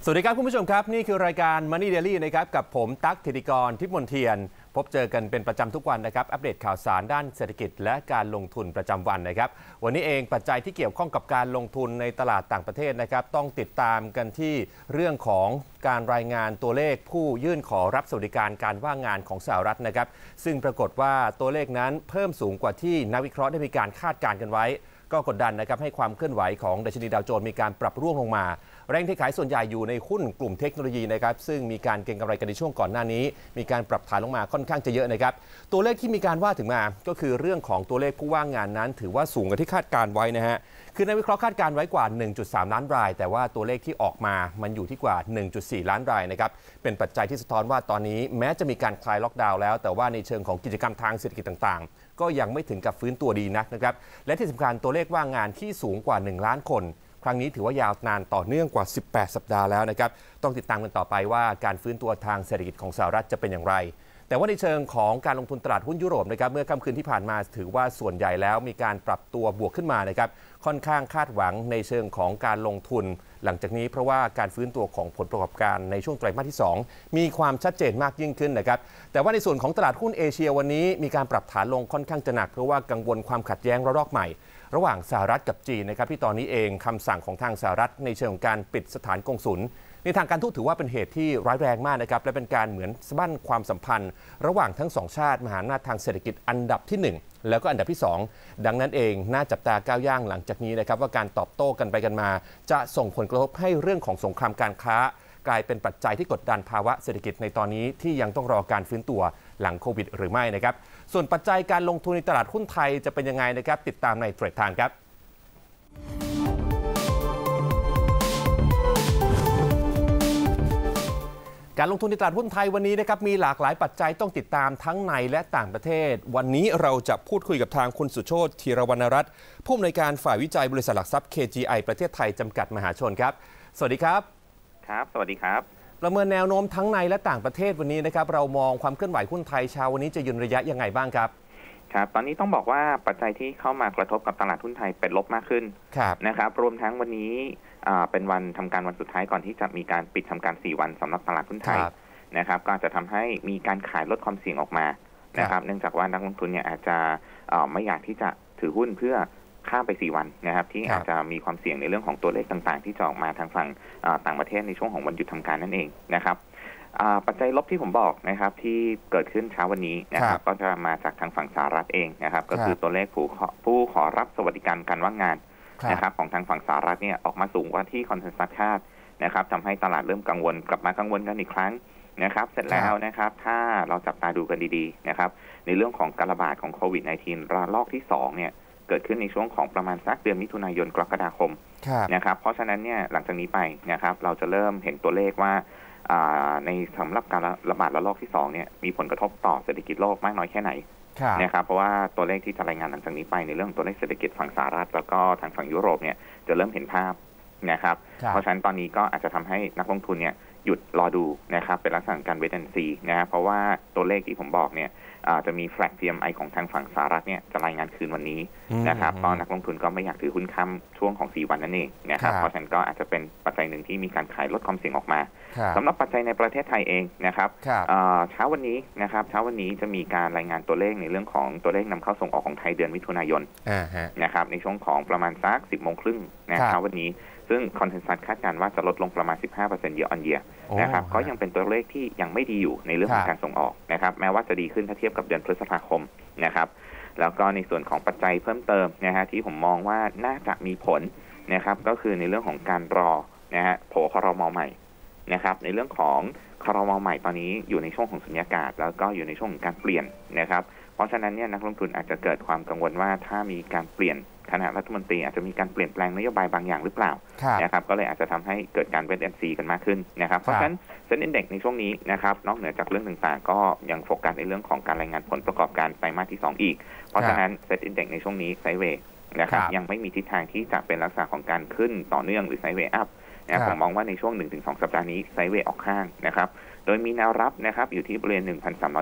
สวัสดีครับคุณผู้ชมครับนี่คือรายการ Money Daily นะครับกับผมตั๊กธิติกรทิพย์มนเทียนพบเจอกันเป็นประจำทุกวันนะครับอัปเดตข่าวสารด้านเศรษฐกิจและการลงทุนประจำวันนะครับวันนี้เองปัจจัยที่เกี่ยวข้องกับการลงทุนในตลาดต่างประเทศนะครับต้องติดตามกันที่เรื่องของการรายงานตัวเลขผู้ยื่นขอรับสวัสดิการการว่างงานของสหรัฐนะครับซึ่งปรากฏว่าตัวเลขนั้นเพิ่มสูงกว่าที่นักวิเคราะห์ได้มีการคาดการณ์กันไว้ก็กดดันนะครับให้ความเคลื่อนไหวของดัชนีดาวโจนส์มีการปรับร่วงลงมาแรงเทขายส่วนใหญ่อยู่ในหุ้นกลุ่มเทคโนโลยีนะครับซึ่งมีการเก็งกำไรกันในช่วงก่อนหน้านี้มีการปรับฐานลงมาค่อนข้างจะเยอะนะครับตัวเลขที่มีการว่าถึงมาก็คือเรื่องของตัวเลขผู้ว่างงานนั้นถือว่าสูงกว่าที่คาดการไว้นะฮะคือนักวิเคราะห์คาดการไว้กว่า 1.3 ล้านรายแต่ว่าตัวเลขที่ออกมามันอยู่ที่กว่า 1.4 ล้านรายนะครับเป็นปัจจัยที่สะท้อนว่าตอนนี้แม้จะมีการคลายล็อกดาวน์แล้วแต่ว่าในเชิงของกิจกรรมทางเศรษฐกิจต่างๆก็ยังไม่ถึงกับฟื้นตัวดีนักนะครับและที่สำคัญตัวเลขว่างงานที่สูงกว่า1ล้านคนครั้งนี้ถือว่ายาวนานต่อเนื่องกว่า18สัปดาห์แล้วนะครับต้องติดตามกันต่อไปว่าการฟื้นตัวทางเศรษฐกิจของสหรัฐจะเป็นอย่างไรแต่ว่าในเชิงของการลงทุนตลาดหุ้นยุโรปนะครับเมื่อค่ำคืนที่ผ่านมาถือว่าส่วนใหญ่แล้วมีการปรับตัวบวกขึ้นมานะครับค่อนข้างคาดหวังในเชิงของการลงทุนหลังจากนี้เพราะว่าการฟื้นตัวของผลประกอบการในช่วงไตรมาสที่2มีความชัดเจนมากยิ่งขึ้นนะครับแต่ว่าในส่วนของตลาดหุ้นเอเชียวันนี้มีการปรับฐานลงค่อนข้างจะหนักเพราะว่ากังวลความขัดแย้งระลอกใหม่ระหว่างสหรัฐกับจีนนะครับที่ตอนนี้เองคำสั่งของทางสหรัฐในเชิงของการปิดสถานกงสุลในทางการทูตถือว่าเป็นเหตุที่ร้ายแรงมากนะครับและเป็นการเหมือนสะบั้นความสัมพันธ์ระหว่างทั้งสองชาติมหาอำนาจทางเศรษฐกิจอันดับที่1แล้วก็อันดับที่2ดังนั้นเองน่าจับตาก้าวย่างหลังจากนี้นะครับว่าการตอบโต้กันไปกันมาจะส่งผลกระทบให้เรื่องของสงครามการค้ากลายเป็นปัจจัยที่กดดันภาวะเศรษฐกิจในตอนนี้ที่ยังต้องรอการฟื้นตัวหลังโควิดหรือไม่นะครับส่วนปัจจัยการลงทุนในตลาดหุ้นไทยจะเป็นยังไงนะครับติดตามในเทรดไทม์ครับการลงทุนในตลาดหุ้นไทยวันนี้นะครับมีหลากหลายปัจจัยต้องติดตามทั้งในและต่างประเทศวันนี้เราจะพูดคุยกับทางคุณสุโชติธีรวรรณรัตน์ผู้อำนวยการฝ่ายวิจัยบริษัทหลักทรัพย์ KGI ประเทศไทยจำกัดมหาชนครับสวัสดีครับครับสวัสดีครับประเมินแนวโน้มทั้งในและต่างประเทศวันนี้นะครับเรามองความเคลื่อนไหวหุ้นไทยเช้าวันนี้จะยืนระยะยังไงบ้างครับครับตอนนี้ต้องบอกว่าปัจจัยที่เข้ามากระทบกับตลาดหุ้นไทยเป็นลบมากขึ้นนะครับรวมทั้งวันนี้เป็นวันทำการวันสุดท้ายก่อนที่จะมีการปิดทำการ4วันสำหรับตลาดหุ้นไทยนะครับก็จะทำให้มีการขายลดความเสี่ยงออกมานะครับเนื่องจากว่านักลงทุนเนี่ยอาจจะไม่อยากที่จะถือหุ้นเพื่อข้ามไป4วันนะครับที่อาจจะมีความเสี่ยงในเรื่องของตัวเลขต่างๆที่จะออกมาทางฝั่งต่างประเทศในช่วงของวันหยุดทำการนั่นเองนะครับปัจจัยลบที่ผมบอกนะครับที่เกิดขึ้นเช้าวันนี้นะครับก็จะมาจากทางฝั่งสหรัฐเองนะครับก็คือตัวเลขผู้ขอรับสวัสดิการการว่างงานนะครับของทางฝั่งสหรัฐเนี่ยออกมาสูงกว่าที่คอนเซนแซสคาดนะครับทำให้ตลาดเริ่มกังวลกลับมากังวลกันอีกครั้งนะครับเสร็จแล้วนะครับถ้าเราจับตาดูกันดีๆนะครับในเรื่องของการระบาดของโควิด -19 ระลอกที่2เนี่ยเกิดขึ้นในช่วงของประมาณสักเดือนมิถุนายนกรกฎาคมนะครับเพราะฉะนั้นเนี่ยหลังจากนี้ไปนะครับเราจะเริ่มเห็นตัวเลขว่าในสำหรับการระบาดระลอกที่2เนี่ยมีผลกระทบต่อเศรษฐกิจโลกมากน้อยแค่ไหนนะครับเพราะว่าตัวเลขที่จะรายงานหลังจากนี้ไปในเรื่องตัวเลขเศรษฐกิจฝั่งสหรัฐแล้วก็ทางฝั่งยุโรปเนี่ยจะเริ่มเห็นภาพนะครับเพราะฉะนั้นตอนนี้ก็อาจจะทำให้นักลงทุนเนี่ยหยุดรอดูนะครับเป็นลักษณะการ wait and see นะครับเพราะว่าตัวเลขที่ผมบอกเนี่ยจะมี flag PMI ของทางฝั่งสหรัฐเนี่ยจะรายงานคืนวันนี้นะครับตอนนักลงทุนก็ไม่อยากถือหุ้นค้ำช่วงของ4วันนั่นเองนะครับเพราะฉะนั้นก็อาจจะเป็นปัจจัยหนึ่งที่มีการขายลดความเสี่ยงออกมาสำหรับปัจจัยในประเทศไทยเองนะครับเช้าวันนี้นะครับเช้าวันนี้จะมีการรายงานตัวเลขในเรื่องของตัวเลขนำเข้าส่งออกของไทยเดือนมิถุนายนนะครับในช่วงของประมาณสัก 10:30 น.นะเช้าวันนี้ซึ่งคอนเซนแซสคาดการณ์ว่าจะลดลงประมาณ 15% year on year นะครับก็ยังเป็นตัวเลขที่ยังไม่ดีอยู่ในเรื่องของการส่งออกนะครับแม้ว่าจะดีขึ้นถ้าเทียบกับเดือนพฤษภาคมนะครับแล้วก็ในส่วนของปัจจัยเพิ่มเติมนะฮะที่ผมมองว่าน่าจะมีผลนะครับก็คือในเรื่องของการรอนะฮะโผครม.ใหม่นะครับในเรื่องของครม.ใหม่ตอนนี้อยู่ในช่วงของสุญญากาศแล้วก็อยู่ในช่วงของการเปลี่ยนนะครับเพราะฉะนั้นเนี่ยนักลงทุนอาจจะเกิดความกังวลว่าถ้ามีการเปลี่ยนคณะรัฐมนตรีอาจจะมีการเปลี่ยนแปลงนโยบายบางอย่างหรือเปล่านะครับก็เลยอาจจะทำให้เกิดการเวทแอนด์ซีกันมากขึ้นนะครับเพราะฉะนั้นเซ็นอินเด็กซ์ในช่วงนี้นะครับนอกเหนือจากเรื่องต่างๆก็ยังโฟกัสในเรื่องของการรายงานผลประกอบการไตรมาสที่2อีกเพราะฉะนั้นเซ็นอินเด็กซ์ในช่วงนี้ไซด์เวย์นะครับยังไม่มีทิศทางที่จะเป็นลักษณะของการขึ้นต่อเนื่องหรือไซด์เวย์อัพนะผมมองว่าในช่วง 1-2 สัปดาห์นี้ไซด์เวย์ออกข้างนะครับโดยมีแนวรับนะครับอยู่ที่บริเวณ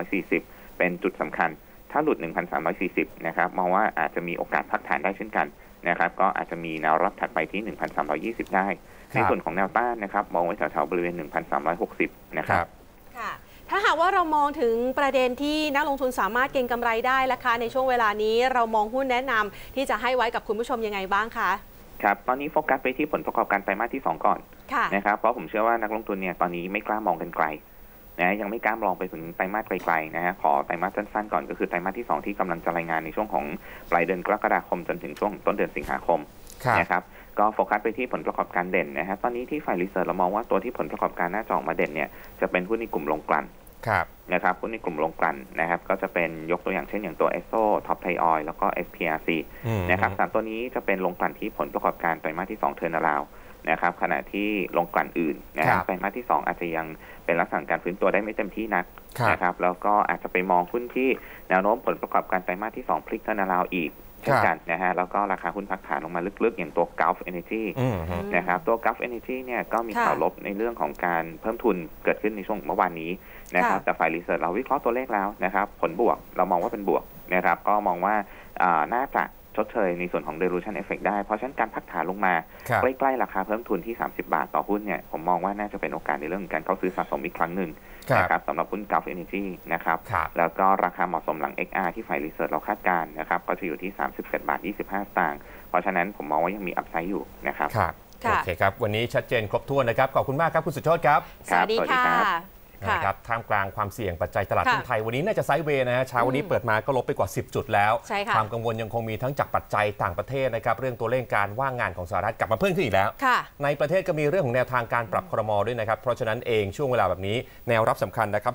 1,340 เป็นจุดสำคัญถ้าหลุด 1,340 นะครับมองว่าอาจจะมีโอกาสพักฐานได้เช่นกันนะครับก็อาจจะมีแนวรับถัดไปที่ 1,320 ได้ในส่วนของแนวต้านนะครับมองไว้แถวๆบริเวณ 1,360 นะครับค่ะถ้าหากว่าเรามองถึงประเด็นที่นักลงทุนสามารถเก็งกำไรได้ราคาในช่วงเวลานี้เรามองหุ้นแนะนำที่จะให้ไว้กับคุณผู้ชมยังไงบ้างคะครับตอนนี้โฟกัสไปที่ผลประกอบการไตรมาสที่2ก่อนนะครับเพราะผมเชื่อว่านักลงทุนเนี่ยตอนนี้ไม่กล้ามองกันไกลนะยังไม่กล้ามองไปถึงไตรมาสไกลๆนะฮะขอไตรมาสสั้นๆก่อนก็คือไตรมาสที่2ที่กำลังจะรายงานในช่วงของปลายเดือนกรกฎาคมจนถึงช่วงต้นเดือนสิงหาคมนะครับก็โฟกัสไปที่ผลประกอบการเด่นนะฮะตอนนี้ที่ฝ่ายรีเสิร์ชเรามองว่าตัวที่ผลประกอบการน่าจะออกมาเด่นเนี่ยจะเป็นหุ้นในกลุ่มโรงกลั่นนะครับหุ้นในกลุ่มโรงกลั่นนะครับก็จะเป็นยกตัวอย่างเช่นอย่างตัวเอสโซท็อปไทยออยล์แล้วก็ SPRC นะครับ3ตัวนี้จะเป็นโรงกลั่นที่ผลประกอบการไตรมาสที่2เทิร์นอราวด์นะครับขณะที่โรงกลั่นอื่นนะครับไตรมาสที่2อาจจะยังเป็นลักษณะการฟื้นตัวได้ไม่เต็มที่นักนะครับแล้วก็อาจจะไปมองหุ้นที่แนวโน้มผลประกอบการไตรมาสที่2พลิกเทิร์นอราวด์อีกเช่นกันนะฮะแล้วก็ราคาหุ้นพักฐานลงมาลึกๆอย่างตัว Gulf Energy นะครับตัว Gulf Energy เนี่ยก็มีข่าวลบในเรื่องของการเพิ่มทุนเกิดขึ้นในช่วงเมื่อวานนี้นะครับแต่ฝ่ายรีเสิร์ชเราวิเคราะห์ตัวเลขแล้วนะครับผลบวกเรามองว่าเป็นบวกนะครับก็มองว่าน่าจะชดเชยในส่วนของ dilution effect ได้เพราะฉะนั้นการพักฐานลงมาใกล้ๆราคาเพิ่มทุนที่30 บาทต่อหุ้นเนี่ยผมมองว่าน่าจะเป็นโอกาสในเรื่องของการเข้าซื้อสะสมอีกครั้งหนึ่งนะครับสำหรับหุ้น Gulf Energy นะครับแล้วก็ราคาเหมาะสมหลัง XR ที่ฝ่ายรีเสิร์ชเราคาดการณ์นะครับก็จะอยู่ที่31 บาท 25 สตางค์เพราะฉะนั้นผมมองว่ายังมีอัพไซด์อยู่นะครับโอเคครับวันนี้ชัดเจนครบถ้วนนะครับขอบคุณมากครับคุณสุโชติครับสวัสดีค่ะนะครับท่ามกลางความเสี่ยงปัจจัยตลาดหุ้นไทยวันนี้น่าจะไซด์เวย์นะฮะเช้าวันนี้เปิดมาก็ลบไปกว่า10จุดแล้วความกังวลยังคงมีทั้งจากปัจจัยต่างประเทศนะครับเรื่องตัวเลขการว่างงานของสหรัฐกลับมาเพิ่มขึ้นอีกแล้วในประเทศก็มีเรื่องของแนวทางการปรับครม.ด้วยนะครับเพราะฉะนั้นเองช่วงเวลาแบบนี้แนวรับสำคัญนะครับ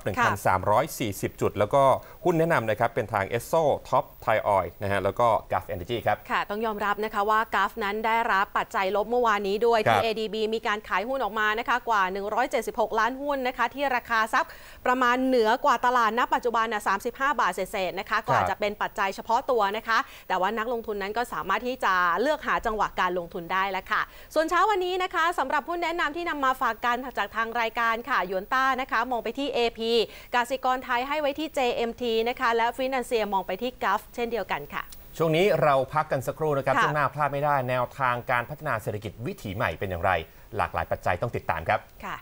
1,340 จุดแล้วก็หุ้นแนะนำนะครับเป็นทางเอสโซท็อปไทยออยล์นะฮะแล้วก็ Gulf Energy ครับค่ะต้องยอมรับนะคะว่า Gulf นั้นได้รับปัจจัยลบเมื่อวานนี้ด้วยที่ ADB มีการขายหุ้นออกมานะคะกว่า176ล้านหุ้นนะคะที่ราคาซับประมาณเหนือกว่าตลาดณปัจจุบัน35 บาทเศษๆนะคะก็อาจจะเป็นปัจจัยเฉพาะตัวนะคะแต่ว่านักลงทุนนั้นก็สามารถที่จะเลือกหาจังหวะการลงทุนได้แล้วค่ะส่วนเช้าวันนี้นะคะสำหรับหุ้นแนะนำที่นำมาฝากกันจากทางรายการค่ะยวนต้านะคะมองไปที่ AP กสิกรไทยให้ไว้ที่ JMT นะคะและฟินแลนเซียมองไปที่ Gulf เช่นเดียวกันค่ะช่วงนี้เราพักกันสักครู่นะครับช่วงหน้าพลาดไม่ได้แนวทางการพัฒนาเศรษฐกิจวิถีใหม่เป็นอย่างไรหลากหลายปัจจัยต้องติดตามครับค่ะ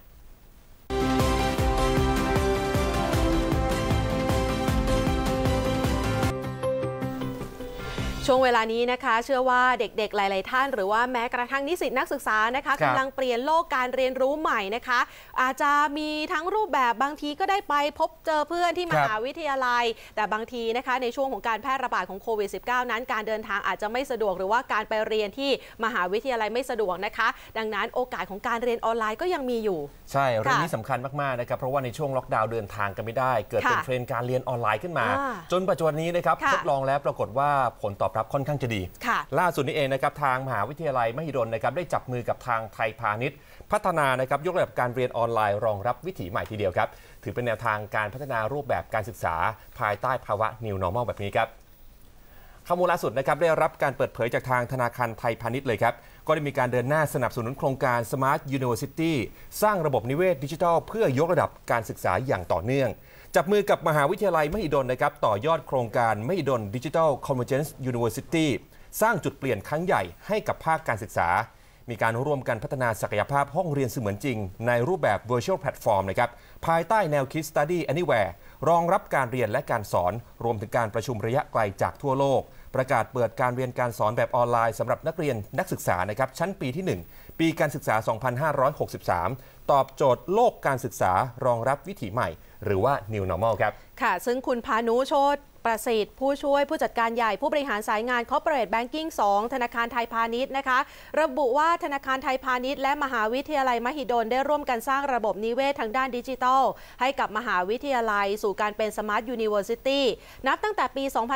ช่วงเวลานี้นะคะเชื่อว่าเด็กๆหลายๆท่านหรือว่าแม้กระทั่งนิสิตนักศึกษานะคะกำลังเปลี่ยนโลกการเรียนรู้ใหม่นะคะอาจจะมีทั้งรูปแบบบางทีก็ได้ไปพบเจอเพื่อนที่มหาวิทยาลัยแต่บางทีนะคะในช่วงของการแพร่ระบาดของโควิด -19 นั้นการเดินทางอาจจะไม่สะดวกหรือว่าการไปเรียนที่มหาวิทยาลัยไม่สะดวกนะคะดังนั้นโอกาสของการเรียนออนไลน์ก็ยังมีอยู่ใช่เรื่องนี้สำคัญมากๆนะครับเพราะว่าในช่วงล็อกดาวน์เดินทางกันไม่ได้เกิดเป็นเทรนด์การเรียนออนไลน์ขึ้นมาจนปัจจุบันนี้นะครับทดลองแล้วปรากฏว่าผลตอบรับค่อนข้างจะดีล่าสุดนี้เองนะครับทางมหาวิทยาลัยมหิดลนะครับได้จับมือกับทางไทยพาณิชย์พัฒนานะครับยกระดับการเรียนออนไลน์รองรับวิถีใหม่ทีเดียวครับถือเป็นแนวทางการพัฒนารูปแบบการศึกษาภายใต้ภาวะ New Normal แบบนี้ครับข้อมูลล่าสุดนะครับได้รับการเปิดเผยจากทางธนาคารไทยพาณิชย์เลยครับก็ได้มีการเดินหน้าสนับสนุนโครงการ Smart University สร้างระบบนิเวศดิจิทัลเพื่อยกระดับการศึกษาอย่างต่อเนื่องจับมือกับมหาวิทยาลัยมหิดลนะครับต่อยอดโครงการมหิดล Digital Convergence Universityสร้างจุดเปลี่ยนครั้งใหญ่ให้กับภาคการศึกษามีการร่วมกันพัฒนาศักยภาพห้องเรียนเสมือนจริงในรูปแบบ Virtual Platform นะครับภายใต้แนวคิด Study Anywhere รองรับการเรียนและการสอนรวมถึงการประชุมระยะไกลจากทั่วโลกประกาศเปิดการเรียนการสอนแบบออนไลน์สำหรับนักเรียนนักศึกษานะครับชั้นปีที่ 1 ปีการศึกษา 2563 ตอบโจทย์โลกการศึกษารองรับวิถีใหม่หรือว่า New Normal ครับค่ะซึ่งคุณพานุโชติประสิทธิ์ผู้ช่วยผู้จัดการใหญ่ผู้บริหารสายงาน Corporate Banking 2 ธนาคารไทยพาณิชย์นะคะระบุว่าธนาคารไทยพาณิชย์และมหาวิทยาลัยมหิดลได้ร่วมกันสร้างระบบนิเวศทางด้านดิจิทัลให้กับมหาวิทยาลัยสู่การเป็น Smart University นับตั้งแต่ปี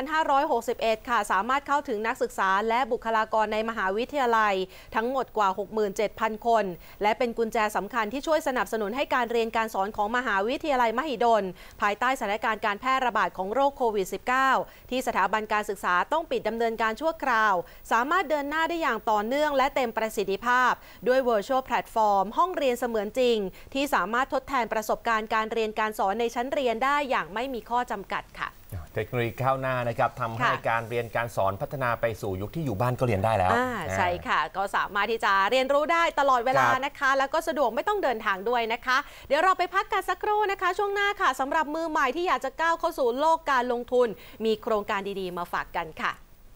2561 ค่ะสามารถเข้าถึงนักศึกษาและบุคลากรในมหาวิทยาลัยทั้งหมดกว่า 67,000 คนและเป็นกุญแจสำคัญที่ช่วยสนับสนุนให้การเรียนการสอนของมหาวิทยาลัยมหิดลภายใต้สถานการณ์การแพร่ระบาดของโรคโควิด-19 ที่สถาบันการศึกษาต้องปิดดำเนินการชั่วคราวสามารถเดินหน้าได้อย่างต่อเนื่องและเต็มประสิทธิภาพด้วย Virtual Platform ห้องเรียนเสมือนจริงที่สามารถทดแทนประสบการณ์การเรียนการสอนในชั้นเรียนได้อย่างไม่มีข้อจำกัดค่ะเทคโนโลยีก้าวหน้านะครับทำให้การเรียนการสอนพัฒนาไปสู่ยุคที่อยู่บ้านก็เรียนได้แล้วใช่ค่ะก็สามารถที่จะเรียนรู้ได้ตลอดเวลานะคะแล้วก็สะดวกไม่ต้องเดินทางด้วยนะคะเดี๋ยวเราไปพักกันสักครู่นะคะช่วงหน้าค่ะสำหรับมือใหม่ที่อยากจะก้าวเข้าสู่โลกการลงทุนมีโครงการดีๆมาฝากกันค่ะ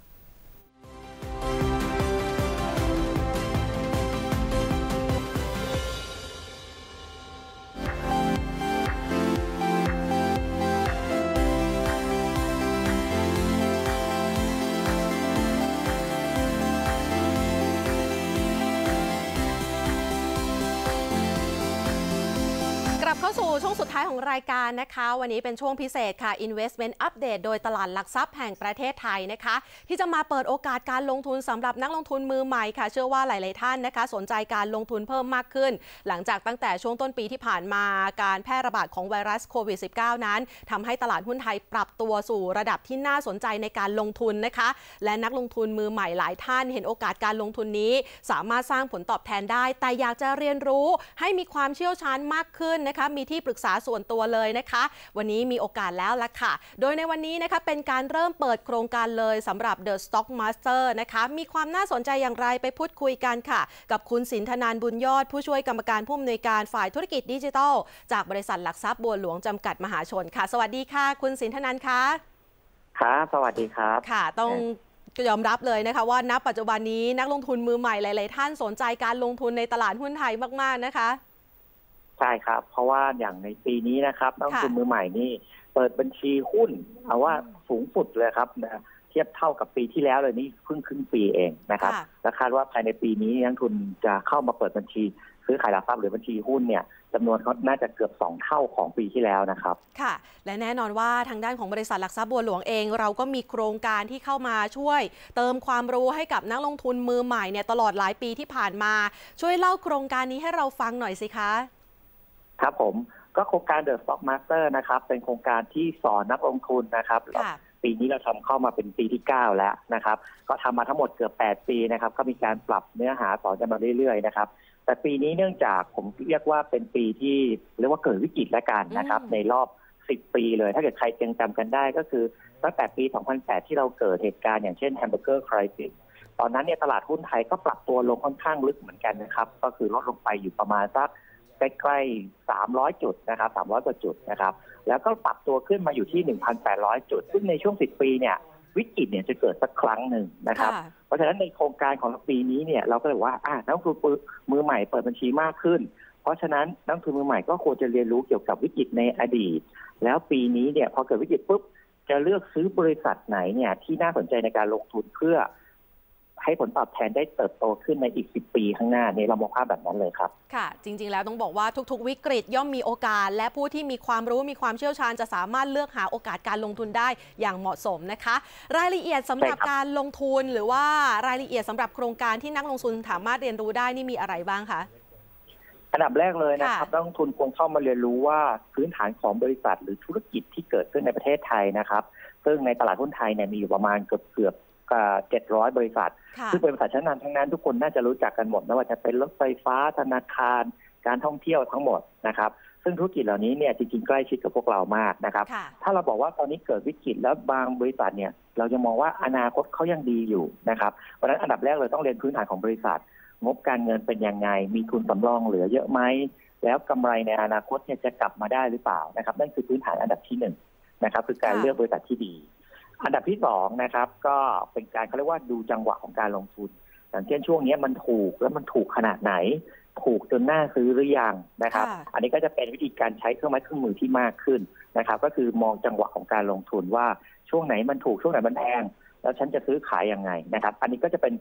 กลับเข้าสู่ช่วงสุดท้ายของรายการนะคะวันนี้เป็นช่วงพิเศษค่ะ Investment Update โดยตลาดหลักทรัพย์แห่งประเทศไทยนะคะที่จะมาเปิดโอกาสการลงทุนสำหรับนักลงทุนมือใหม่ค่ะเชื่อว่าหลายๆท่านนะคะสนใจการลงทุนเพิ่มมากขึ้นหลังจากตั้งแต่ช่วงต้นปีที่ผ่านมาการแพร่ระบาดของไวรัสโควิด -19 นั้นทำให้ตลาดหุ้นไทยปรับตัวสู่ระดับที่น่าสนใจในการลงทุนนะคะและนักลงทุนมือใหม่หลายท่านเห็นโอกาสการลงทุนนี้สามารถสร้างผลตอบแทนได้แต่อยากจะเรียนรู้ให้มีความเชี่ยวชาญมากขึ้นนะคะมีที่ปรึกษาส่วนตัวเลยนะคะวันนี้มีโอกาสแล้วละค่ะโดยในวันนี้นะคะเป็นการเริ่มเปิดโครงการเลยสำหรับ The Stock Master นะคะมีความน่าสนใจอย่างไรไปพูดคุยกันค่ะกับคุณสินธนานบุญยอดผู้ช่วยกรรมการผู้อำนวยการฝ่ายธุรกิจดิจิทัลจากบริษัทหลักทรัพย์บัวหลวงจำกัดมหาชนค่ะสวัสดีค่ะคุณสินธนานค่ะครับสวัสดีครับค่ะต้องยอมรับเลยนะคะว่าณปัจจุบันนี้นักลงทุนมือใหม่หลายๆท่านสนใจการลงทุนในตลาดหุ้นไทยมากๆนะคะใช่ครับเพราะว่าอย่างในปีนี้นะครับนักลงทุนมือใหม่นี่เปิดบัญชีหุ้นเอาว่าสูงสุดเลยครับนะเทียบเท่ากับปีที่แล้วเลยนี่เพิ่งครึ่งปีเองนะครับและคาดว่าภายในปีนี้นักลงทุนจะเข้ามาเปิดบัญชีซื้อขายหลักทรัพย์หรือบัญชีหุ้นเนี่ยจำนวนเขาน่าจะเกือบ2เท่าของปีที่แล้วนะครับค่ะและแน่นอนว่าทางด้านของบริษัทหลักทรัพย์บัวหลวงเองเราก็มีโครงการที่เข้ามาช่วยเติมความรู้ให้กับนักลงทุนมือใหม่เนี่ยตลอดหลายปีที่ผ่านมาช่วยเล่าโครงการนี้ให้เราฟังหน่อยสิคะครับผมก็โครงการ The Stock Master นะครับเป็นโครงการที่สอนนักลงทุนนะครับปีนี้เราทำเข้ามาเป็นปีที่9แล้วนะครับก็ทำมาทั้งหมดเกือบ8ปีนะครับก็มีการปรับเนื้อหาสอนกันมาเรื่อยๆนะครับแต่ปีนี้เนื่องจากผมเรียกว่าเป็นปีที่เรียกว่าเกิดวิกฤตแล้วกันนะครับในรอบ10ปีเลยถ้าเกิดใครยังจำกันได้ก็คือตั้งแต่ปี2008ที่เราเกิดเหตุการณ์อย่างเช่น Hamburger Crisis ตอนนั้นเนี่ยตลาดหุ้นไทยก็ปรับตัวลงค่อนข้างลึกเหมือนกันนะครับก็คือลดลงไปอยู่ประมาณสักใกล้ๆ300จุดนะครับ300กว่าจุดนะครับแล้วก็ปรับตัวขึ้นมาอยู่ที่ 1,800 จุดซึ่งในช่วง10ปีเนี่ยวิกฤตเนี่ยจะเกิดสักครั้งหนึ่งนะครับเพราะฉะนั้นในโครงการของปีนี้เนี่ยเราก็เลยว่านักลงทุนมือใหม่เปิดบัญชีมากขึ้นเพราะฉะนั้นนักลงทุนมือใหม่ก็ควรจะเรียนรู้เกี่ยวกับวิกฤตในอดีตแล้วปีนี้เนี่ยพอเกิดวิกฤตปุ๊บจะเลือกซื้อบริษัทไหนเนี่ยที่น่าสนใจในการลงทุนเพื่อให้ผลตอบแทนได้เติบโตขึ้นในอีก10ปีข้างหน้าเนี่ยเรามองภาพแบบนั้นเลยครับค่ะจริงๆแล้วต้องบอกว่าทุกๆวิกฤตย่อมมีโอกาสและผู้ที่มีความรู้มีความเชี่ยวชาญจะสามารถเลือกหาโอกาสการลงทุนได้อย่างเหมาะสมนะคะรายละเอียดสำหรับการลงทุนหรือว่ารายละเอียดสำหรับโครงการที่นักลงทุนสามารถเรียนรู้ได้นี่มีอะไรบ้างคะอันดับแรกเลยนะครับนักลงทุนควรเข้ามาเรียนรู้ว่าพื้นฐานของบริษัทหรือธุรกิจที่เกิดขึ้นในประเทศไทยนะครับซึ่งในตลาดหุ้นไทยเนี่ยมีอยู่ประมาณเกือบ700บริษัทซึ่งเป็นบริษัทชั้นนำทั้งนั้นทุกคนน่าจะรู้จักกันหมดไม่ว่าจะเป็นรถไฟฟ้าธนาคารการท่องเที่ยวทั้งหมดนะครับซึ่งธุรกิจเหล่านี้เนี่ยจริงๆใกล้ชิดกับพวกเรามากนะครับถ้าเราบอกว่าตอนนี้เกิดวิกฤตแล้วบางบริษัทเนี่ยเราจะมองว่าอนาคตเขายังดีอยู่นะครับเพราะฉะนั้นอันดับแรกเลยต้องเรียนพื้นฐานของบริษัทงบการเงินเป็นยังไงมีทุนสำรองเหลือเยอะไหมแล้วกำไรในอนาคตเนี่ยจะกลับมาได้หรือเปล่านะครับนั่นคือพื้นฐานอันดับที่1นะครับคือการเลือกบริษัทที่ดีอันดับที่2นะครับก็เป็นการเขาเรียกว่าดูจังหวะของการลงทุนอย่างเช่นช่วงนี้มันถูกแล้วมันถูกขนาดไหนถูกจนน่าซื้อหรือยังนะครับอันนี้ก็จะเป็นวิธีการใช้เครื่องไม้เครื่องมือที่มากขึ้นนะครับก็คือมองจังหวะของการลงทุนว่าช่วงไหนมันถูกช่วงไหนมันแพงแล้วฉันจะซื้อขายยังไงนะครับอันนี้ก็จะเป็น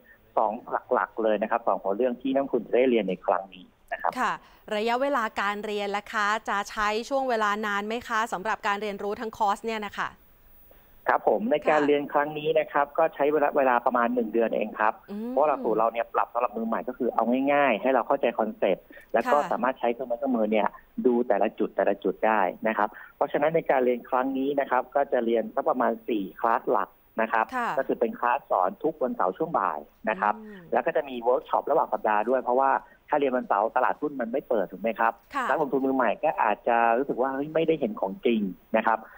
2หลักๆเลยนะครับ2หัวเรื่องที่นักลงทุนจะได้เรียนในครั้งนี้นะครับค่ะระยะเวลาการเรียนล่ะคะจะใช้ช่วงเวลานานไหมคะสำหรับการเรียนรู้ทั้งคอร์สเนี่ยนะคะครับผมในการเรียนครั้งนี้นะครับก็ใช้เวลาประมาณ1เดือนเองครับเพราะหลักสูตรเราเนี่ยปรับสำหรับมือใหม่ก็คือเอาง่ายๆให้เราเข้าใจคอนเซ็ปต์แล้วก็สามารถใช้เครื่องมือเนี่ยดูแต่ละจุดได้นะครับเพราะฉะนั้นในการเรียนครั้งนี้นะครับก็จะเรียนสักประมาณ4คลาสหลักนะครับก็คือเป็นคลาสสอนทุกวันเสาร์ช่วงบ่ายนะครับแล้วก็จะมีเวิร์กช็อประหว่างสัปดาห์ด้วยเพราะว่าถ้าเรียนวันเสาร์ตลาดหุ้นมันไม่เปิดถูกไหมครับนักลงทุนมือใหม่ก็อาจจะรู้สึกว่าไม่ได้เห็นของจริงนะครับ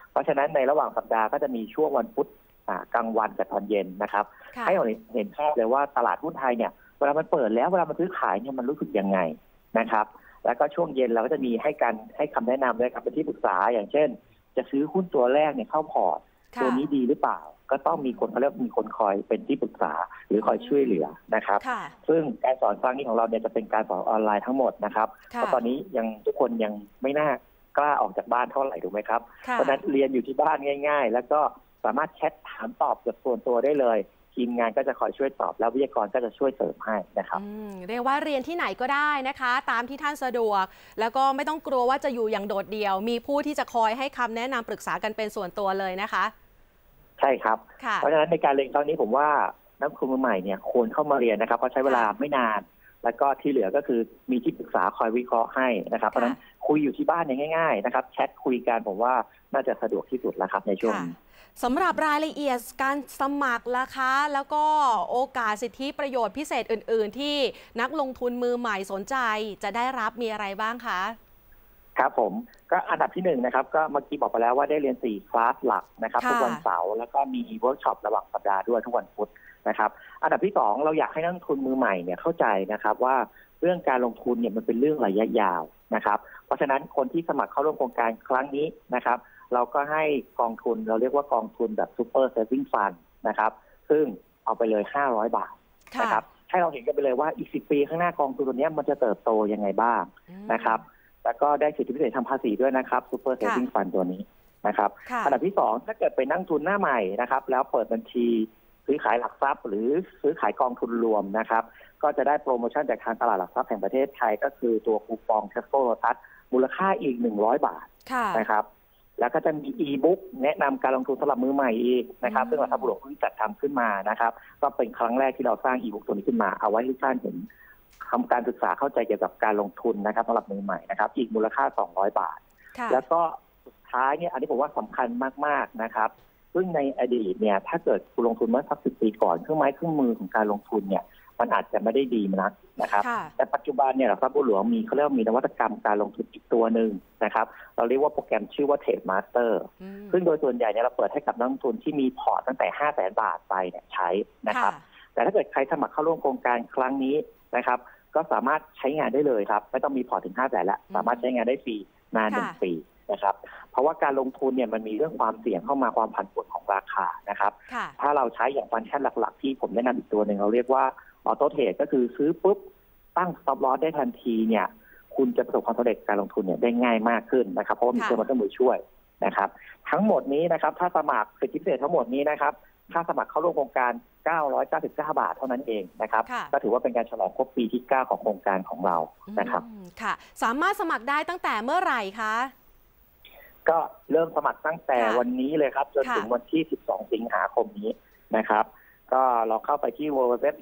เพราะฉะนั้นในระหว่างสัปดาห์ก็จะมีช่วงวันพุธกลางวันกับตอนเย็นนะครับให้เราเห็นภาพเลยว่าตลาดหุ้นไทยเนี่ยเวลามันเปิดแล้วเวลามันซื้อขายเนี่ยมันรู้สึกยังไงนะครับแล้วก็ช่วงเย็นเราก็จะมีให้คำแนะนำด้วยครับเป็นที่ปรึกษาอย่างเช่นจะซื้อหุ้นตัวแรกเนี่ยเข้าพอร์ตตัวนี้ดีหรือเปล่าก็ต้องมีคนเขาเรียกมีคนคอยเป็นที่ปรึกษาหรือคอยช่วยเหลือนะครับซึ่งการสอนครั้งนี้ของเราเนี่ยจะเป็นการสอนออนไลน์ทั้งหมดนะครับเพราะตอนนี้ยังทุกคนยังไม่น่ากล้าออกจากบ้านเท่าไหร่ถูกไหมครับเพราะฉะนั้นเรียนอยู่ที่บ้านง่ายๆแล้วก็สามารถแชทถามตอบจากส่วนตัวได้เลยทีมงานก็จะคอยช่วยตอบแล้ววิทยากรก็จะช่วยเสริมให้นะครับเรียกว่าเรียนที่ไหนก็ได้นะคะตามที่ท่านสะดวกแล้วก็ไม่ต้องกลัวว่าจะอยู่อย่างโดดเดี่ยวมีผู้ที่จะคอยให้คำแนะนำปรึกษากันเป็นส่วนตัวเลยนะคะใช่ครับเพราะฉะนั้นในการเรียนครั้งนี้ผมว่านักลงทุนมือใหม่เนี่ยควรเข้ามาเรียนนะครับเพราะใช้เวลาไม่นานแล้วก็ที่เหลือก็คือมีที่ปรึกษาคอยวิเคราะห์ให้นะครับเพราะฉะนั้นคุยอยู่ที่บ้านเนี่ยง่ายๆนะครับแชทคุยกันผมว่าน่าจะสะดวกที่สุดแล้วครับในช่วงนี้สำหรับรายละเอียดการสมัครราคาแล้วก็โอกาสสิทธิประโยชน์พิเศษอื่นๆที่นักลงทุนมือใหม่สนใจจะได้รับมีอะไรบ้างคะครับผมก็อันดับที่1นะครับก็เมื่อกี้บอกไปแล้วว่าได้เรียน4คลาสหลักนะครับทุกวันเสาร์แล้วก็มีเวิร์กช็อประหว่างสัปดาห์ด้วยทุกวันพุธนะครับอันดับที่2เราอยากให้นักลงทุนมือใหม่เนี่ยเข้าใจนะครับว่าเรื่องการลงทุนเนี่ยมันเป็นเรื่องระยะยาวนะครับเพราะฉะนั้นคนที่สมัครเข้าร่วมโครงการครั้งนี้นะครับเราก็ให้กองทุนเราเรียกว่ากองทุนแบบซูเปอร์เซฟวิ่งฟันนะครับซึ่งเอาไปเลย500 บาทนะครับให้เราเห็นกันไปเลยว่าอีก10 ปีข้างหน้ากองทุนตัวนี้มันจะเติบโตยังไงบ้างนะครับแล้วก็ได้สิทธิพิเศษทางภาษีด้วยนะครับซูเปอร์เซฟวิ่งฟันตัวนี้นะครับอันดับที่2ถ้าเกิดไปนั่งทุนหน้าใหม่นะครับแล้วเปิดบัญชีซื้อขายหลักทรัพย์หรือซื้อขายกองทุนรวมนะครับก็จะได้โปรโมชั่นจากทางตลาดหลักทรัพย์แห่งประเทศไทยก็คือตัวคูปองเทสโก้โลตัสมูลค่าอีก100 บาทนะครับแล้วก็จะมีอีบุ๊กแนะนำการลงทุนสำหรับมือใหม่อีกนะครับซึ่งหลักทรัพย์บัวหลวงเพิ่งจัดทำขึ้นมานะครับก็เป็นครั้งแรกที่เราสร้างอีบุ๊กตัวนี้ขึ้นมาเอาไว้ให้ทุกท่านเห็นทำการศึกษาเข้าใจเกี่ยวกับการลงทุนนะครับสำหรับมือใหม่นะครับอีกมูลค่า200 บาทแล้วก็สุดท้ายเนี่ยอันนี้ผมว่าสำคัญมากๆนะครับซึ่งในอดีตเนี่ยถ้าเกิดคุณลงทุนเมื่อสัก10 ปีก่อนเครื่องไม้เครื่องมือของการลงทุนเนี่ยมันอาจจะไม่ได้ดีนักนะครับแต่ปัจจุบันเนี่ยหลักทรัพย์บัวหลวงเขาเรียกว่ามีนวัตกรรมการลงทุนอีกตัวหนึ่งนะครับเราเรียกว่าโปรแกรมชื่อว่า Trade Master ซึ่งโดยส่วนใหญ่เนี่ยเราเปิดให้กับนักลงทุนที่มีพอร์ตตั้งแต่ 500,000 บาทไปเนี่ยใช้นะครับแต่ถ้าเกิดใครสมัครเข้าร่วมโครงการครั้งนี้นะครับก็สามารถใช้งานได้เลยครับไม่ต้องมีพอร์ตถึง 500,000 แล้วสามารถใช้งานได้ฟรีนาน1 ปีนะครับเพราะว่าการลงทุนเนี่ยมันมีเรื่องความเสี่ยงเข้ามาความผันผวนของราคานะครับถ้าเราใช้อย่างฟังก์ชันหลักๆที่ผมแนะนำอีกตัวหนึ่งเราเรียกว่าออโต้เทรดก็คือซื้อปุ๊บตั้ง stop loss ได้ทันทีเนี่ยคุณจะประสบความสำเร็จการลงทุนเนี่ยได้ง่ายมากขึ้นนะครับเพราะว่ามีเครื่องมือช่วยนะครับทั้งหมดนี้นะครับถ้าสมัครสิทธิพิเศษทั้งหมดนี้นะครับค่าสมัครเข้าร่วมโครงการ999 บาทเท่านั้นเองนะครับก็ถือว่าเป็นการฉลองครบปีที่9ของโครงการของเรานะครับค่ะสามารถสมัครได้ตั้งแต่เมื่อไหร่คะก็เริ่มสมัครตั้งแต่วันนี้เลยครับจนถึงวันที่12 สิงหาคมนี้นะครับก็เราเข้าไปที่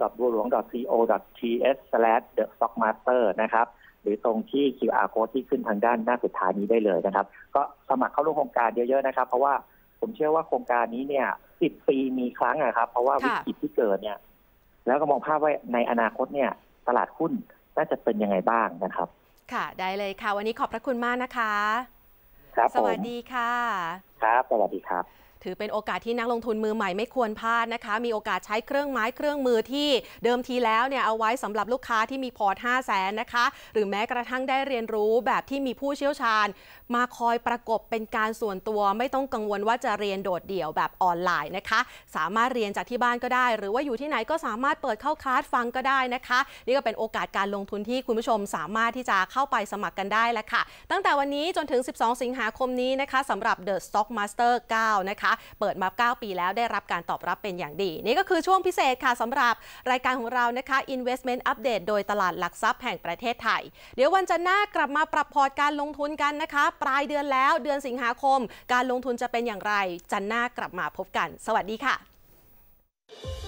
www.buolhuang.th/thestockmaster นะครับหรือตรงที่ QR code ที่ขึ้นทางด้านหน้าสุดท้ายนี้ได้เลยนะครับก็สมัครเข้าร่วมโครงการเยอะๆนะครับเพราะว่าผมเชื่อว่าโครงการนี้เนี่ย10 ปีมีครั้งนะครับเพราะว่าวิกฤตที่เกิดเนี่ยแล้วก็มองภาพว่าในอนาคตเนี่ยตลาดหุ้นน่าจะเป็นยังไงบ้างนะครับค่ะได้เลยค่ะวันนี้ขอบพระคุณมากนะคะครับสวัสดีค่ะครับสวัสดีครับถือเป็นโอกาสที่นักลงทุนมือใหม่ไม่ควรพลาดนะคะมีโอกาสใช้เครื่องไม้เครื่องมือที่เดิมทีแล้วเนี่ยเอาไว้สำหรับลูกค้าที่มีพอร์ต 500,000 นะคะหรือแม้กระทั่งได้เรียนรู้แบบที่มีผู้เชี่ยวชาญมาคอยประกบเป็นการส่วนตัวไม่ต้องกังวลว่าจะเรียนโดดเดี่ยวแบบออนไลน์นะคะสามารถเรียนจากที่บ้านก็ได้หรือว่าอยู่ที่ไหนก็สามารถเปิดเข้าคลาสฟังก็ได้นะคะนี่ก็เป็นโอกาสการลงทุนที่คุณผู้ชมสามารถที่จะเข้าไปสมัครกันได้แล้วค่ะตั้งแต่วันนี้จนถึง12 สิงหาคมนี้นะคะสำหรับ The Stock Master 9 นะคะเปิดมา9 ปีแล้วได้รับการตอบรับเป็นอย่างดีนี่ก็คือช่วงพิเศษค่ะสำหรับรายการของเรานะคะ Investment Update โดยตลาดหลักทรัพย์แห่งประเทศไทยเดี๋ยววันจันทร์หน้ากลับมาปรับพอร์ตการลงทุนกันนะคะปลายเดือนแล้วเดือนสิงหาคมการลงทุนจะเป็นอย่างไรจันทร์หน้ากลับมาพบกันสวัสดีค่ะ